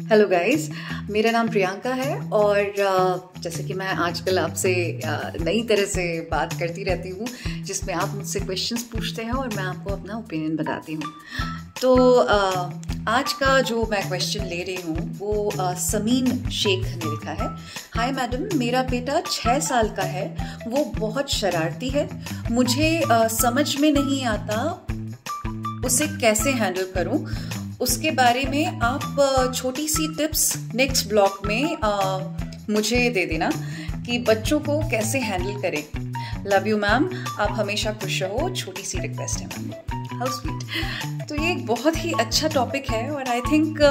Hello guys, मेरा नाम प्रियंका है और जैसे कि मैं आजकल आपसे नई तरह से बात करती रहती हूँ जिसमें आप मुझसे क्वेश्चंस पूछते हैं और मैं आपको अपना ओपिनियन बताती हूँ। तो आज का जो मैं क्वेश्चन ले रही हूँ वो समीन शेख ने लिखा है। हाय मैडम, मेरा बेटा 6 साल का है, वो बहुत शरारती है। मुझे समझ में नहीं आता उसे कैसे हैंडल करूँ। उसके बारे में आप छोटी सी टिप्स नेक्स्ट ब्लॉग में मुझे दे देना कि बच्चों को कैसे हैंडल करें। लव यू मैम, आप हमेशा खुश रहो, छोटी सी रिक्वेस्ट है मैम। How sweet. तो ये एक बहुत ही अच्छा टॉपिक है और आई थिंक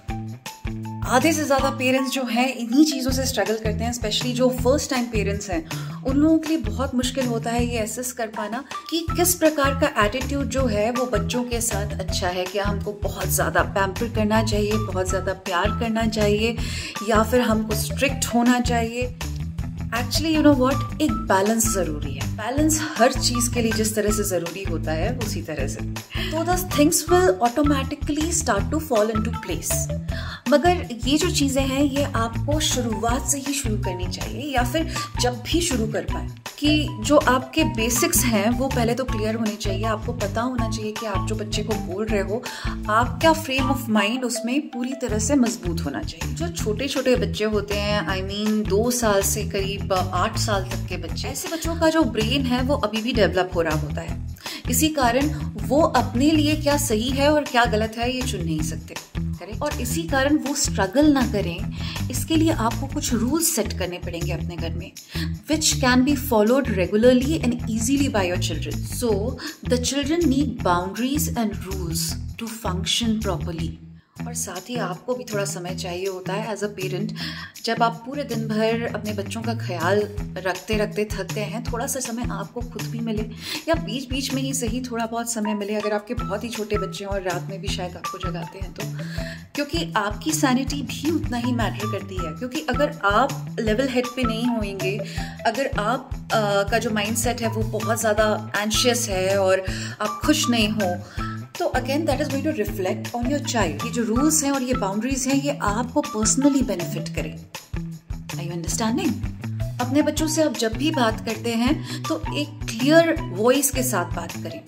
आधे से ज़्यादा पेरेंट्स जो हैं इन्हीं चीज़ों से स्ट्रगल करते हैं, स्पेशली जो फर्स्ट टाइम पेरेंट्स हैं उन लोगों के लिए बहुत मुश्किल होता है ये एसेस कर पाना कि किस प्रकार का एटीट्यूड जो है वो बच्चों के साथ अच्छा है। क्या हमको बहुत ज़्यादा पैम्पर करना चाहिए, बहुत ज़्यादा प्यार करना चाहिए, या फिर हमको स्ट्रिक्ट होना चाहिए। एक्चुअली यू नो व्हाट, एक बैलेंस ज़रूरी है। बैलेंस हर चीज़ के लिए जिस तरह से ज़रूरी होता है उसी तरह से, तो the things will automatically start to fall into place. मगर ये जो चीज़ें हैं ये आपको शुरुआत से ही शुरू करनी चाहिए, या फिर जब भी शुरू कर पाए कि जो आपके बेसिक्स हैं वो पहले तो क्लियर होने चाहिए। आपको पता होना चाहिए कि आप जो बच्चे को बोल रहे हो आपका फ्रेम ऑफ माइंड उसमें पूरी तरह से मजबूत होना चाहिए। जो छोटे छोटे बच्चे होते हैं, आई मीन 2 साल से करीब 8 साल तक के बच्चे, ऐसे बच्चों का जो ब्रेन है वो अभी भी डेवलप हो रहा होता है। इसी कारण वो अपने लिए क्या सही है और क्या गलत है ये चुन नहीं सकते, और इसी कारण वो स्ट्रगल ना करें। इसके लिए आपको कुछ रूल्स सेट करने पड़ेंगे अपने घर में, which can be followed regularly and easily by your children. So the children need boundaries and rules to function properly. और साथ ही आपको भी थोड़ा समय चाहिए होता है एज अ पेरेंट। जब आप पूरे दिन भर अपने बच्चों का ख्याल रखते रखते थकते हैं, थोड़ा सा समय आपको खुद भी मिले, या बीच बीच में ही सही थोड़ा बहुत समय मिले। अगर आपके बहुत ही छोटे बच्चे हैं और रात में भी शायद आपको जगाते हैं तो, क्योंकि आपकी सैनिटी भी उतना ही मैटर करती है। क्योंकि अगर आप लेवल हेड पे नहीं होंगे, अगर आप का जो माइंड सेट है वो बहुत ज़्यादा एंशियस है और आप खुश नहीं हो, तो again that is going to reflect on your child. ये जो रूल्स हैं और ये बाउंड्रीज हैं ये आपको पर्सनली बेनिफिट करें। Are you understanding? अपने बच्चों से आप जब भी बात करते हैं तो एक क्लियर वॉइस के साथ बात करें,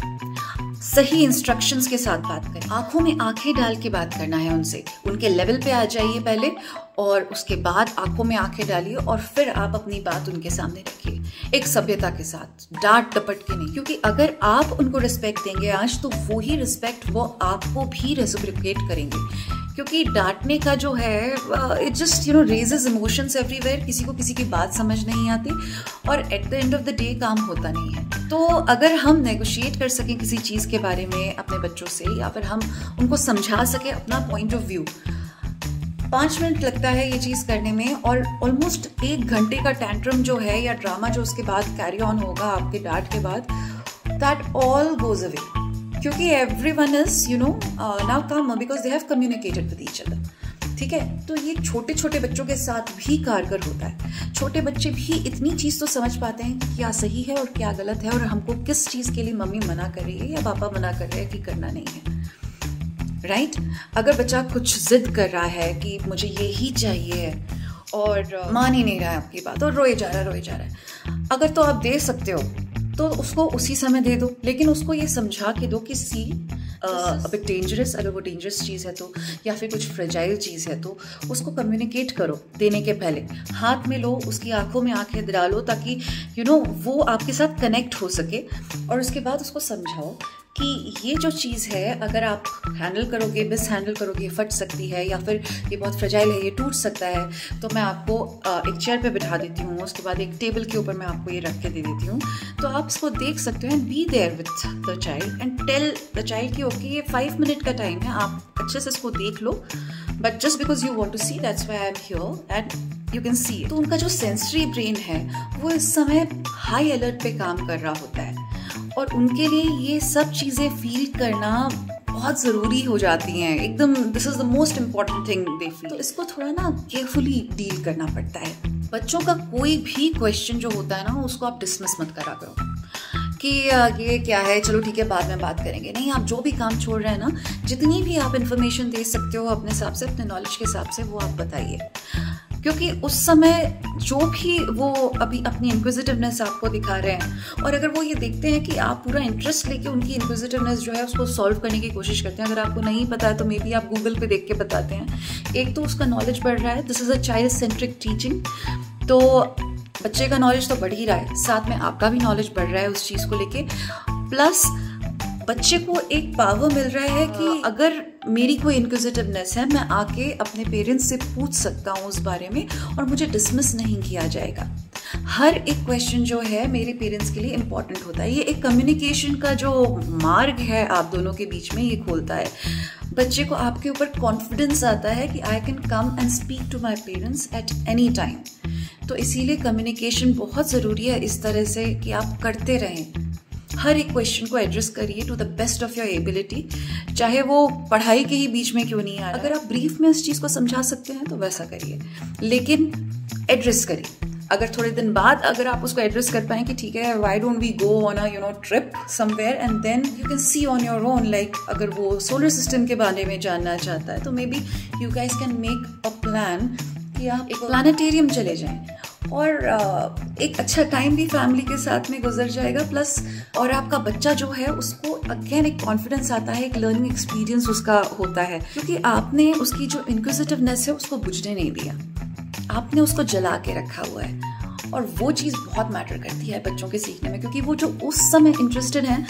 सही इंस्ट्रक्शंस के साथ बात करें, आंखों में आंखें डाल के बात करना है उनसे। उनके लेवल पे आ जाइए पहले और उसके बाद आंखों में आंखें डालिए और फिर आप अपनी बात उनके सामने रखिए, एक सभ्यता के साथ, डांट डपट के नहीं। क्योंकि अगर आप उनको रिस्पेक्ट देंगे आज, तो वो ही रिस्पेक्ट वो आपको भी रेसिप्रोकेट करेंगे। क्योंकि डांटने का जो है it just you know raises emotions everywhere. किसी को किसी की बात समझ नहीं आती और at the end of the day काम होता नहीं है। तो अगर हम नेगोशिएट कर सकें किसी चीज़ के बारे में अपने बच्चों से, या फिर हम उनको समझा सकें अपना पॉइंट ऑफ व्यू, 5 मिनट लगता है ये चीज़ करने में और ऑलमोस्ट 1 घंटे का टैंट्रम जो है या ड्रामा जो उसके बाद कैरी ऑन होगा आपके डांट के बाद, दैट ऑल गोज अवे। क्योंकि everyone is you know now calm because they have communicated with each other. ठीक है, तो ये छोटे छोटे बच्चों के साथ भी कारगर होता है। छोटे बच्चे भी इतनी चीज़ तो समझ पाते हैं कि क्या सही है और क्या गलत है, और हमको किस चीज़ के लिए मम्मी मना कर रही है या पापा मना कर रहे हैं कि करना नहीं है। राइट? अगर बच्चा कुछ जिद कर रहा है कि मुझे ये ही चाहिए और मान ही नहीं रहा है आपकी बात और रोए जा रहा है, अगर तो आप दे सकते हो तो उसको उसी समय दे दो, लेकिन उसको ये समझा के दो कि सी बिट डेंजरस, अगर वो डेंजरस चीज़ है तो, या फिर कुछ फ्रेजाइल चीज़ है तो उसको कम्युनिकेट करो देने के पहले। हाथ में लो, उसकी आंखों में आंखें डालो ताकि यू नो वो आपके साथ कनेक्ट हो सके, और उसके बाद उसको समझाओ कि ये जो चीज़ है अगर आप हैंडल करोगे, मिस हैंडल करोगे, फट सकती है, या फिर ये बहुत फ्रेजाइल है, ये टूट सकता है, तो मैं आपको एक चेयर पे बिठा देती हूँ, उसके बाद एक टेबल के ऊपर मैं आपको ये रख के दे देती हूँ, तो आप इसको देख सकते हो and be there with the child and tell the child कि ओके ये 5 मिनट का टाइम है, आप अच्छे से इसको देख लो, but just because you want to see that's why I am here and you can see. तो उनका जो सेंसरी ब्रेन है वो इस समय हाई अलर्ट पे काम कर रहा होता है और उनके लिए ये सब चीज़ें फील करना बहुत ज़रूरी हो जाती हैं एकदम। This is the most important thing they feel. तो इसको थोड़ा ना केयरफुली डील करना पड़ता है। बच्चों का कोई भी क्वेश्चन जो होता है ना उसको आप डिसमिस मत करा करो कि ये क्या है, चलो ठीक है बाद में बात करेंगे। नहीं, आप जो भी काम छोड़ रहे हैं ना, जितनी भी आप इन्फॉर्मेशन दे सकते हो अपने हिसाब से, अपने नॉलेज के हिसाब से, वो आप बताइए। क्योंकि उस समय जो भी वो अभी अपनी इंक्विजिटिवनेस आपको दिखा रहे हैं, और अगर वो ये देखते हैं कि आप पूरा इंटरेस्ट लेके उनकी इंक्विजिटिवनेस जो है उसको सॉल्व करने की कोशिश करते हैं, अगर आपको नहीं पता है तो मे बी आप गूगल पे देख के बताते हैं, एक तो उसका नॉलेज बढ़ रहा है। This is a child centric teaching. तो बच्चे का नॉलेज तो बढ़ ही रहा है, साथ में आपका भी नॉलेज बढ़ रहा है उस चीज़ को लेके। प्लस बच्चे को एक पावर मिल रहा है कि अगर मेरी कोई इंक्विजिटिवनेस है, मैं आके अपने पेरेंट्स से पूछ सकता हूँ उस बारे में और मुझे डिसमिस नहीं किया जाएगा। हर एक क्वेश्चन जो है मेरे पेरेंट्स के लिए इम्पॉर्टेंट होता है। ये एक कम्युनिकेशन का जो मार्ग है आप दोनों के बीच में, ये खोलता है। बच्चे को आपके ऊपर कॉन्फिडेंस आता है कि I can come and speak to my parents at any time. तो इसीलिए कम्युनिकेशन बहुत ज़रूरी है, इस तरह से कि आप करते रहें, हर एक क्वेश्चन को एड्रेस करिए to the best of your ability, चाहे वो पढ़ाई के ही बीच में क्यों नहीं आ रहा। अगर आप ब्रीफ में इस चीज़ को समझा सकते हैं तो वैसा करिए, लेकिन एड्रेस करिए। अगर थोड़े दिन बाद अगर आप उसको एड्रेस कर पाएं कि ठीक है, why don't we go on a trip somewhere and then you can see on your own, like अगर वो सोलर सिस्टम के बारे में जानना चाहता है तो maybe you guys can make a plan कि आप एक प्लानिटेरियम चले जाएं, और एक अच्छा टाइम भी फैमिली के साथ में गुजर जाएगा। प्लस और आपका बच्चा जो है उसको अगेन एक कॉन्फिडेंस आता है, एक लर्निंग एक्सपीरियंस उसका होता है, क्योंकि आपने उसकी जो इंक्विजिटिवनेस है उसको बुझने नहीं दिया, आपने उसको जला के रखा हुआ है। और वो चीज़ बहुत मैटर करती है बच्चों के सीखने में, क्योंकि वो जो उस समय इंटरेस्टेड हैं,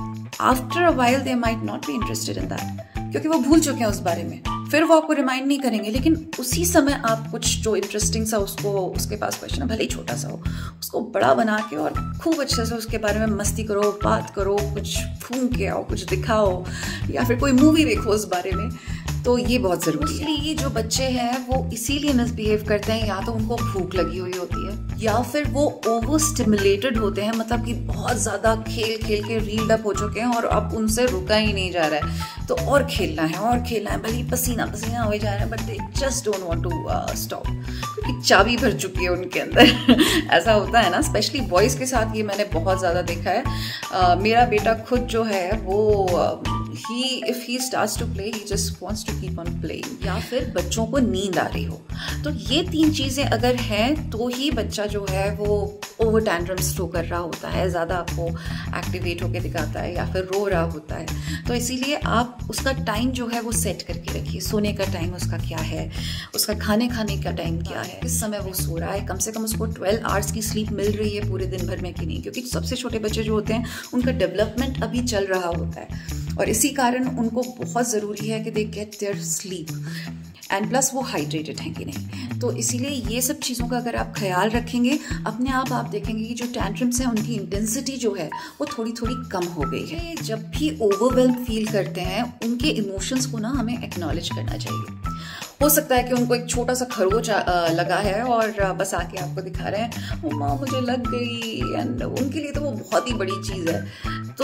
after a while they might not be interested in that, क्योंकि वो भूल चुके हैं उस बारे में, फिर वो आपको रिमाइंड नहीं करेंगे। लेकिन उसी समय आप कुछ जो इंटरेस्टिंग सा उसको, उसके पास क्वेश्चन है, भले ही छोटा सा हो, उसको बड़ा बना के और खूब अच्छे से उसके बारे में मस्ती करो, बात करो, कुछ फूंक के आओ, कुछ दिखाओ, या फिर कोई मूवी देखो उस बारे में। तो ये बहुत ज़रूरी है। इसलिए जो बच्चे हैं वो इसीलिए मिसबिहेव करते हैं, या तो उनको भूख लगी हुई होती है, या फिर वो ओवर स्टिमुलेटेड होते हैं, मतलब कि बहुत ज़्यादा खेल खेल के रील्ड अप हो चुके हैं और अब उनसे रुका ही नहीं जा रहा है, तो और खेलना है और खेलना है, भले ही पसीना पसीना हो जा रहा है, but they just don't want to stop, क्योंकि चाबी भर चुकी है उनके अंदर। ऐसा होता है ना, स्पेशली बॉयज़ के साथ ये मैंने बहुत ज़्यादा देखा है। मेरा बेटा खुद जो है वो if he starts to play, he just wants to keep on playing, या फिर बच्चों को नींद आ रही हो। तो ये तीन चीज़ें अगर हैं तो ही बच्चा जो है वो ओवर टैंट्रम्स थ्रो कर रहा होता है, ज़्यादा आपको एक्टिवेट होकर दिखाता है, या फिर रो रहा होता है। तो इसीलिए आप उसका टाइम जो है वो सेट करके रखिए। सोने का टाइम उसका क्या है, उसका खाने का टाइम क्या है, किस समय वो सो रहा है, कम से कम उसको 12 आवर्स की स्लीप मिल रही है पूरे दिन भर में कि नहीं, क्योंकि सबसे छोटे बच्चे जो होते हैं उनका डेवलपमेंट अभी चल रहा होता है, और इसी कारण उनको बहुत ज़रूरी है कि they get their sleep, and plus वो हाइड्रेटेड हैं कि नहीं। तो इसीलिए ये सब चीज़ों का अगर आप ख्याल रखेंगे, अपने आप देखेंगे कि जो टैंट्रम्स हैं उनकी इंटेंसिटी जो है वो थोड़ी थोड़ी कम हो गई है। जब भी ओवरवेल्म फील करते हैं, उनके इमोशंस को ना हमें एक्नॉलेज करना चाहिए। हो सकता है कि उनको एक छोटा सा खरोच लगा है और बस आके आपको दिखा रहे हैं, माँ मुझे लग गई, एंड उनके लिए तो वो बहुत ही बड़ी चीज़ है। तो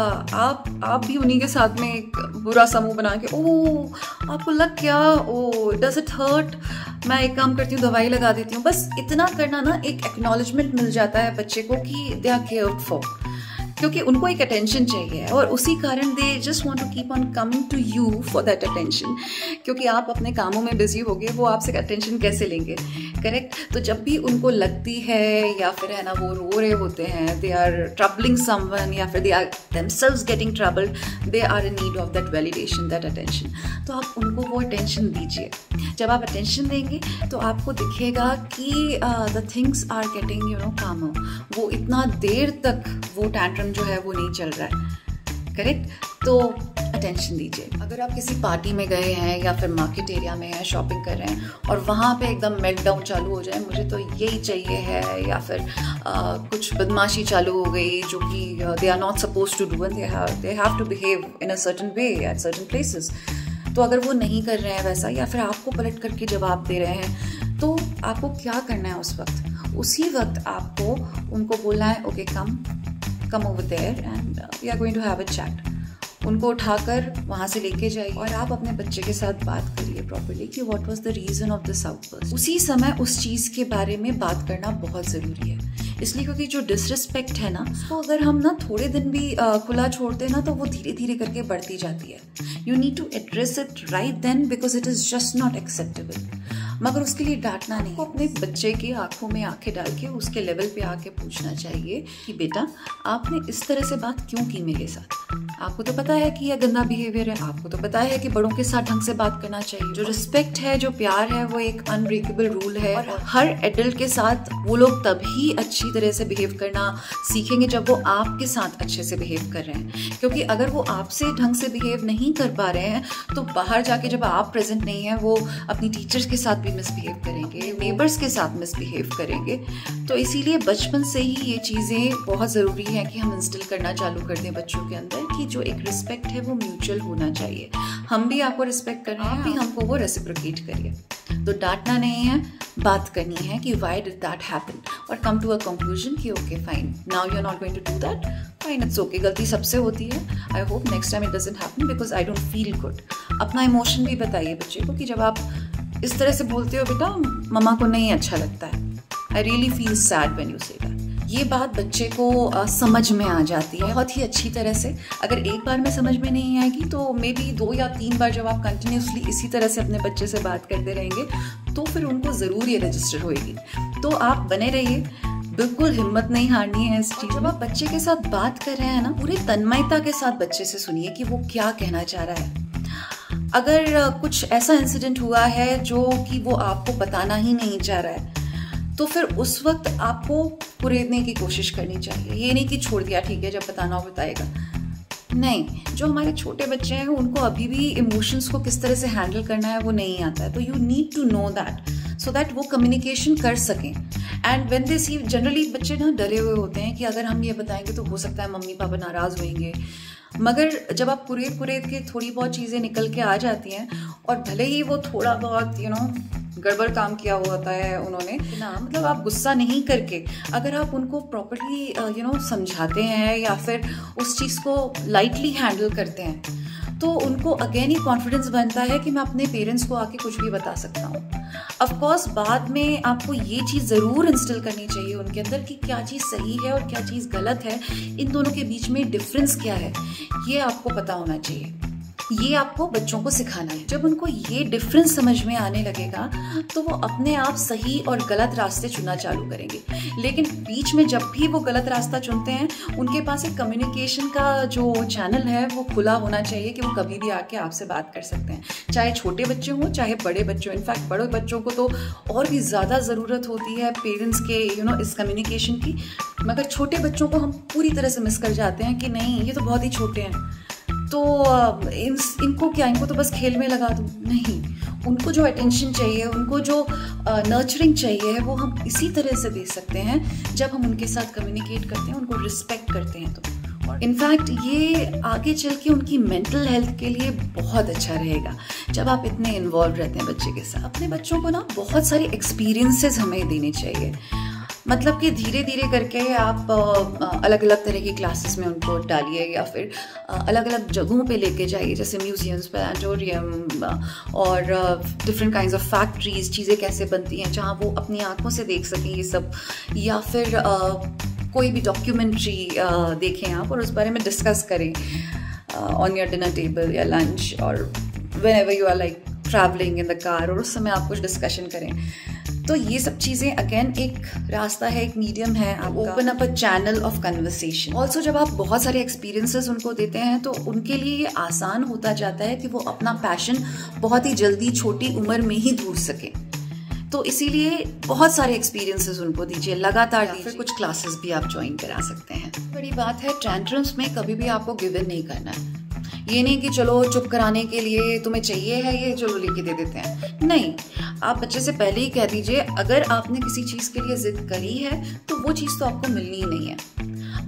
आप भी उन्हीं के साथ में एक बुरा समूह बना के, ओह आपको लग क्या, ओह डज इट हर्ट, मैं एक काम करती हूँ दवाई लगा देती हूँ, बस इतना करना ना एक एक्नॉलेजमेंट मिल जाता है बच्चे को कि दे आर केयर्ड फॉर, क्योंकि उनको एक अटेंशन चाहिए, और उसी कारण they just want to keep on coming to you for that attention, क्योंकि आप अपने कामों में बिजी हो गए, वो आपसे अटेंशन कैसे लेंगे, करेक्ट। तो जब भी उनको लगती है, या फिर है ना वो रो रहे होते हैं, दे आर ट्रबलिंग समवन, या फिर they are themselves getting troubled, they are in need of that validation, that attention, तो आप उनको वो अटेंशन दीजिए। जब आप अटेंशन देंगे तो आपको दिखेगा कि द थिंग्स आर गेटिंग कामर, वो इतना देर तक वो टैंट्रम जो है वो नहीं चल रहा है, करेक्ट। तो अटेंशन दीजिए। अगर आप किसी पार्टी में गए हैं या फिर मार्केट एरिया में हैं, शॉपिंग कर रहे हैं, और वहाँ पे एकदम मेल्टडाउन चालू हो जाए, मुझे तो यही चाहिए है, या फिर कुछ बदमाशी चालू हो गई जो कि they are not suppose to do, and they have to behave in a certain way at certain places, तो अगर वो नहीं कर रहे हैं वैसा, या फिर आपको पलट करके जवाब दे रहे हैं, तो आपको क्या करना है उस वक्त? उसी वक्त आपको उनको बोलना है, okay come over there and we are going to have a chat, उनको उठाकर वहाँ से लेके जाइए और आप अपने बच्चे के साथ बात करिए प्रॉपर्ली कि what was the reason of this outburst. उसी समय उस चीज़ के बारे में बात करना बहुत ज़रूरी है, इसलिए क्योंकि जो डिसरिस्पेक्ट है ना, उसको अगर हम ना थोड़े दिन भी खुला छोड़ते हैं ना, तो वो धीरे धीरे करके बढ़ती जाती है। You need to address it right then because it is just not acceptable. मगर उसके लिए डांटना नहीं, अपने बच्चे की आंखों में आंखें डाल के उसके लेवल पे आके पूछना चाहिए कि बेटा आपने इस तरह से बात क्यों की मेरे साथ। आपको तो पता है कि यह गंदा बिहेवियर है, आपको तो पता है कि बड़ों के साथ ढंग से बात करना चाहिए। जो रिस्पेक्ट है, जो प्यार है, वो एक अनब्रेकेबल रूल है और हर एडल्ट के साथ वो लोग तभी अच्छी तरह से बिहेव करना सीखेंगे जब वो आपके साथ अच्छे से बिहेव कर रहे हैं। क्योंकि अगर वो आपसे ढंग से बिहेव नहीं कर पा रहे हैं तो बाहर जाके जब आप प्रेजेंट नहीं है वो अपनी टीचर्स के साथ भी मिसबिहेव करेंगे, नेबर्स के साथ मिसबिहेव करेंगे। तो इसीलिए बचपन से ही ये चीज़ें बहुत ज़रूरी है कि हम इंस्टिल करना चालू कर दें बच्चों के अंदर कि जो एक रिस्पेक्ट है वो म्यूचुअल होना चाहिए। हम भी आपको रिस्पेक्ट कर रहे हैं, आप भी हमको वो रेसिप्रोकेट करिए। तो डांटना नहीं है, बात करनी है कि व्हाई डिड दैट हैपन और कम टू अ कंक्लूजन कि okay fine, now you are not going to do that, fine, it's okay. गलती सबसे होती है, I hope next time it doesn't happen because I don't feel good. अपना emotion भी बताइए बच्चे को कि जब आप इस तरह से बोलते हो बेटा मम्मा को नहीं अच्छा लगता है, I really feel sad when you say that. ये बात बच्चे को समझ में आ जाती है बहुत ही अच्छी तरह से। अगर एक बार में समझ में नहीं आएगी तो मे बी 2 या 3 बार जब आप कंटिन्यूसली इसी तरह से अपने बच्चे से बात करते रहेंगे तो फिर उनको ज़रूर ये रजिस्टर होएगी। तो आप बने रहिए, बिल्कुल हिम्मत नहीं हारनी है इस चीज़। जब आप बच्चे के साथ बात कर रहे हैं ना, पूरे तन्मयता के साथ बच्चे से सुनिए कि वो क्या कहना चाह रहा है। अगर कुछ ऐसा इंसिडेंट हुआ है जो कि वो आपको बताना ही नहीं चाह रहा है तो फिर उस वक्त आपको कुरेदने की कोशिश करनी चाहिए। ये नहीं कि छोड़ दिया, ठीक है, जब बताना हो बताएगा। नहीं, जो हमारे छोटे बच्चे हैं उनको अभी भी इमोशंस को किस तरह से हैंडल करना है वो नहीं आता है। तो you need to know that so that वो कम्युनिकेशन कर सकें। And when they see, generally बच्चे ना डरे हुए होते हैं कि अगर हम ये बताएंगे तो हो सकता है मम्मी पापा नाराज़ होंगे। मगर जब आप कुरेद कुरेद के थोड़ी बहुत चीज़ें निकल के आ जाती हैं और भले ही वो थोड़ा बहुत गड़बड़ काम किया हुआ होता है उन्होंने ना, मतलब आप गुस्सा नहीं करके अगर आप उनको प्रॉपर्ली समझाते हैं या फिर उस चीज़ को लाइटली हैंडल करते हैं तो उनको अगेन ही कॉन्फिडेंस बनता है कि मैं अपने पेरेंट्स को आके कुछ भी बता सकता हूँ। ऑफ कोर्स बाद में आपको ये चीज़ ज़रूर इंस्टिल करनी चाहिए उनके अंदर कि क्या चीज़ सही है और क्या चीज़ गलत है, इन दोनों के बीच में डिफरेंस क्या है, ये आपको पता होना चाहिए। ये आपको बच्चों को सिखाना है। जब उनको ये डिफरेंस समझ में आने लगेगा तो वो अपने आप सही और गलत रास्ते चुनना चालू करेंगे। लेकिन बीच में जब भी वो गलत रास्ता चुनते हैं उनके पास एक कम्युनिकेशन का जो चैनल है वो खुला होना चाहिए कि वो कभी भी आके आपसे बात कर सकते हैं, चाहे छोटे बच्चे हों चाहे बड़े बच्चे हों। इनफैक्ट बड़े बच्चों को तो और भी ज़्यादा ज़रूरत होती है पेरेंट्स के इस कम्युनिकेशन की। मगर छोटे बच्चों को हम पूरी तरह से मिस कर जाते हैं कि नहीं, ये तो बहुत ही छोटे हैं तो इनको तो बस खेल में लगा दूँ। नहीं, उनको जो अटेंशन चाहिए, उनको जो नर्चरिंग चाहिए है वो हम इसी तरह से दे सकते हैं जब हम उनके साथ कम्युनिकेट करते हैं, उनको रिस्पेक्ट करते हैं। तो इनफैक्ट ये आगे चल के उनकी मेंटल हेल्थ के लिए बहुत अच्छा रहेगा जब आप इतने इन्वॉल्व रहते हैं बच्चे के साथ। अपने बच्चों को ना बहुत सारे एक्सपीरियंसेस हमें देने चाहिए, मतलब कि धीरे धीरे करके आप अलग अलग तरह की क्लासेस में उनको डालिए या फिर अलग अलग जगहों पे लेके जाइए, जैसे म्यूजियम्स, प्लानेटोरियम और डिफरेंट काइंड्स ऑफ फैक्ट्रीज, चीज़ें कैसे बनती हैं जहाँ वो अपनी आंखों से देख सकें ये सब, या फिर कोई भी डॉक्यूमेंट्री देखें आप और उस बारे में डिस्कस करें ऑन योर डिनर टेबल या लंच और whenever you are like travelling in the car, और उस समय आप कुछ डिस्कशन करें। तो ये सब चीज़ें अगेन एक रास्ता है, एक मीडियम है, आप open up a channel of conversation. Also जब आप बहुत सारे एक्सपीरियंसेस उनको देते हैं तो उनके लिए ये आसान होता जाता है कि वो अपना पैशन बहुत ही जल्दी छोटी उम्र में ही ढूंढ सके। तो इसीलिए बहुत सारे एक्सपीरियंसेस उनको दीजिए, लगातार दीजिए। फिर कुछ क्लासेस भी आप ज्वाइन करा सकते हैं। बड़ी बात है, टेंट्रम्स में कभी भी आपको गिव इन नहीं करना है। ये नहीं कि चलो चुप कराने के लिए तुम्हें चाहिए है ये, चलो लेके दे देते हैं। नहीं, आप बच्चे से पहले ही कह दीजिए अगर आपने किसी चीज़ के लिए जिद करी है तो वो चीज़ तो आपको मिलनी ही नहीं है।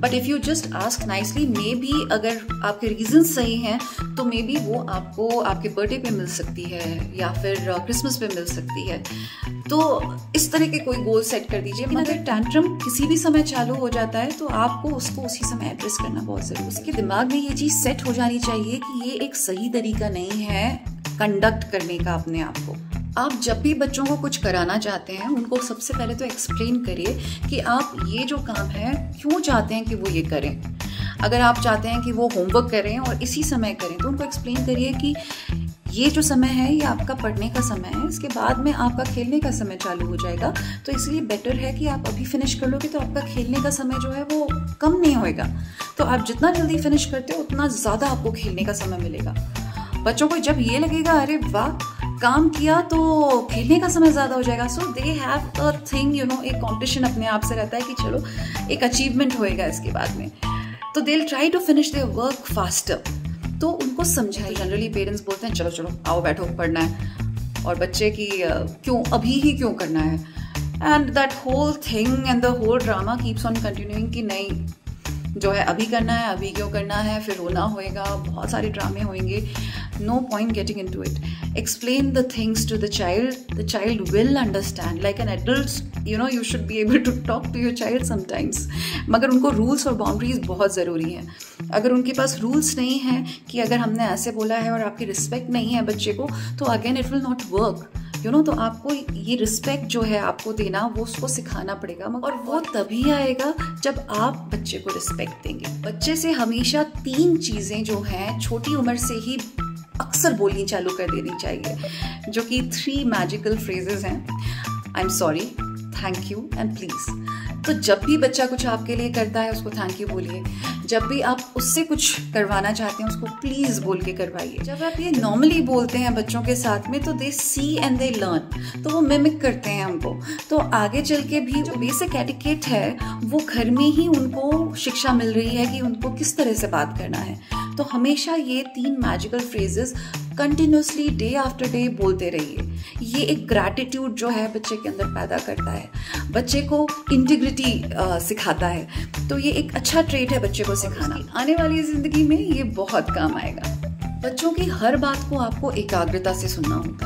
But if you just ask nicely, maybe अगर आपके रीजन सही हैं तो मे बी वो आपको आपके बर्थडे पे मिल सकती है या फिर क्रिसमस पे मिल सकती है। तो इस तरह के कोई गोल सेट कर दीजिए। लेकिन अगर टैंट्रम किसी भी समय चालू हो जाता है तो आपको उसको उसी समय एड्रेस करना बहुत ज़रूरी है। उसके दिमाग में ये चीज़ सेट हो जानी चाहिए कि ये एक सही तरीका नहीं है कंडक्ट करने का अपने आप को। आप जब भी बच्चों को कुछ कराना चाहते हैं उनको सबसे पहले तो एक्सप्लेन करिए कि आप ये जो काम है क्यों चाहते हैं कि वो ये करें। अगर आप चाहते हैं कि वो होमवर्क करें और इसी समय करें तो उनको एक्सप्लेन करिए कि ये जो समय है ये आपका पढ़ने का समय है, इसके बाद में आपका खेलने का समय चालू हो जाएगा, तो इसलिए बेटर है कि आप अभी फिनिश कर लोगे तो आपका खेलने का समय जो है वो कम नहीं होएगा। तो आप जितना जल्दी फिनिश करते हो उतना ज़्यादा आपको खेलने का समय मिलेगा। बच्चों को जब ये लगेगा अरे वाह काम किया तो खेलने का समय ज़्यादा हो जाएगा, so they have a thing, you know, एक कॉम्पिटिशन अपने आप से रहता है कि चलो एक अचीवमेंट होएगा इसके बाद में, तो they will try to finish their work faster. तो उनको समझाइए। जनरली पेरेंट्स बोलते हैं चलो चलो आओ बैठो पढ़ना है, और बच्चे की क्यों अभी ही क्यों करना है, and that whole thing and the whole drama keeps on continuing कि नहीं जो है अभी करना है, अभी क्यों करना है, फिर रोना होएगा, बहुत सारे ड्रामे होंगे। No point getting into it. Explain the things to the child will understand like an adult, you know, you should be able to talk to your child sometimes. मगर उनको रूल्स और बाउंड्रीज बहुत ज़रूरी हैं। अगर उनके पास रूल्स नहीं हैं कि अगर हमने ऐसे बोला है और आपकी रिस्पेक्ट नहीं है बच्चे को, तो again it will not work, you know. तो आपको ये रिस्पेक्ट जो है आपको देना, वो उसको सिखाना पड़ेगा, और वो तभी आएगा जब आप बच्चे को रिस्पेक्ट देंगे। बच्चे से हमेशा 3 चीज़ें जो हैं छोटी उम्र से ही अक्सर बोलनी चालू कर देनी चाहिए, जो कि 3 मैजिकल फ्रेजेस हैं। I am sorry, thank you and please. तो जब भी बच्चा कुछ आपके लिए करता है उसको थैंक यू बोलिए। जब भी आप उससे कुछ करवाना चाहते हैं उसको प्लीज़ बोल के करवाइए। जब आप ये नॉर्मली बोलते हैं बच्चों के साथ में तो दे सी एंड दे लर्न, तो वो मिमिक करते हैं हमको। तो आगे चल के भी जो बेसिक एटिकेट है वो घर में ही उनको शिक्षा मिल रही है कि उनको किस तरह से बात करना है। तो हमेशा ये 3 magical phrases continuously day after day बोलते रहिए। ये एक ग्रैटिट्यूड जो है बच्चे के अंदर पैदा करता है, बच्चे को इंटीग्रिटी सिखाता है। तो ये एक अच्छा ट्रेट है बच्चे को सिखाना। आने वाली ज़िंदगी में ये बहुत काम आएगा। बच्चों की हर बात को आपको एकाग्रता से सुनना होता है।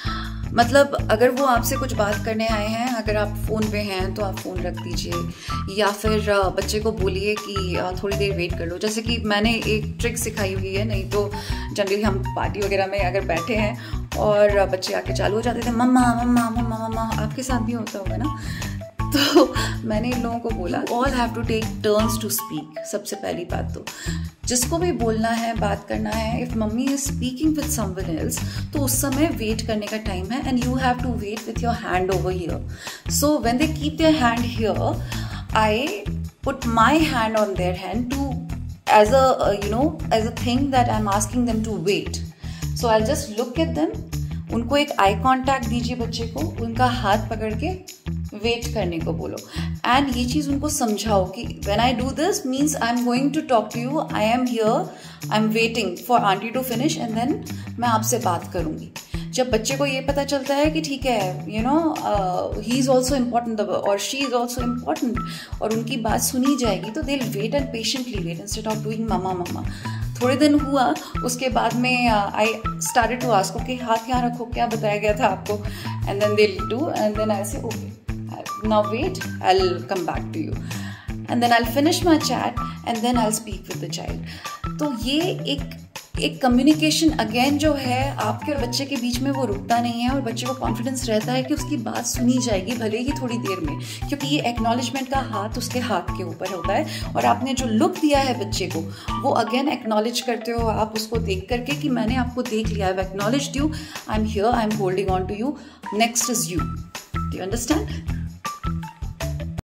मतलब अगर वो आपसे कुछ बात करने आए हैं, अगर आप फ़ोन पे हैं तो आप फ़ोन रख दीजिए, या फिर बच्चे को बोलिए कि थोड़ी देर वेट कर लो। जैसे कि मैंने एक ट्रिक सिखाई हुई है, नहीं तो जनरली हम पार्टी वगैरह में अगर बैठे हैं और बच्चे आके चालू हो जाते थे मम्मा मम्मा मम्मा मम्मा, आपके साथ भी होता होगा ना। तो मैंने इन लोगों को बोला all have to take turns to speak. सबसे पहली बात तो जिसको भी बोलना है, बात करना है, if mummy is speaking with someone else, तो उस समय वेट करने का टाइम है, and you have to wait with your hand over here. So when they keep their hand here, I put my hand on their hand to as a thing that I am asking them to wait. So I just look at them, उनको एक eye contact दीजिए बच्चे को, उनका हाथ पकड़ के wait करने को बोलो, एंड ये चीज़ उनको समझाओ कि when I do this means I am going to talk to you, I am here, I am waiting for aunty to finish and then मैं आपसे बात करूँगी। जब बच्चे को ये पता चलता है कि ठीक है, you know, he is also important और शी इज़ ऑल्सो इम्पॉर्टेंट, और उनकी बात सुनी जाएगी, तो they will wait and patiently wait instead of doing mamma mamma. थोड़े दिन हुआ, उसके बाद में I started to ask, okay हाथ यहाँ रखो, क्या बताया गया था आपको, and then they do, and then I say okay now wait, I'll come back to you, and then I'll finish my chat and then I'll speak with the child. तो ये एक कम्युनिकेशन अगेन जो है आपके और बच्चे के बीच में वो रुकता नहीं है, और बच्चे को कॉन्फिडेंस रहता है कि उसकी बात सुनी जाएगी भले ही थोड़ी देर में, क्योंकि ये एक्नॉलेजमेंट का हाथ उसके हाथ के ऊपर होता है, और आपने जो लुक दिया है बच्चे को वो अगेन एक्नॉलेज करते हो आप उसको देख करके कि मैंने आपको देख लिया, I have acknowledged you, I am here, I am holding on to you, next is you. Do you understand?